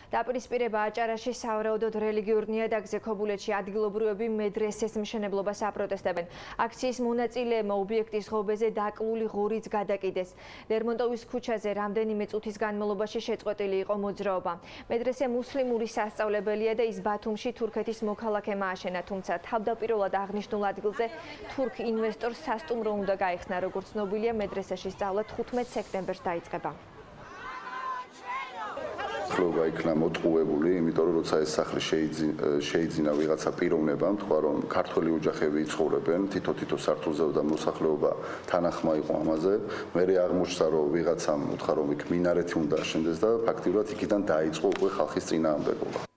დაპირისპირება აჭარაში სავარაუდოდ რელიგიურ ნიადაგზე ქობულეთში ადგილობრივები მედრესეს მშენებლობას აპროტესტებენ. აქციის მონაწილეებმა ობიექტის ღობეზე დაკლული ღორიც გადაკიდეს. ლერმონტოვის ქუჩაზე რამდენიმე წუთის განმავლობაში შეწყვეტილი იყო მოძრაობა. მედრესე მუსლიმური სასწავლებელია და ის ბათუმში თურქეთის მოქალაქემ ააშენა, თუმცა თავდაპირველად აღნიშნულ ადგილზე თურქ ინვესტორს სასტუმრო უნდა გაიხსნა. როგორც ცნობილია, მედრესეში სწავლა 15 სექტემბერს დაიწყება. ხლობა იქნა მოტყუებული, იმიტომ რომ როცა ეს სახლი შეიძინა ვიღაცა პიროვნებამ, თქვა რომ ქართველი ოჯახები იცხოვრებენ, თითო სართულზე და მოსახლეობა თანახმა იყო ამაზე. მერე აღმოჩნდა რომ ვიღაცამ უთხრა რომ იქ მინარეთი უნდა აშენდეს და ფაქტიურად იქიდან დაიწყო უკვე ხალხის წინააღმდეგობა.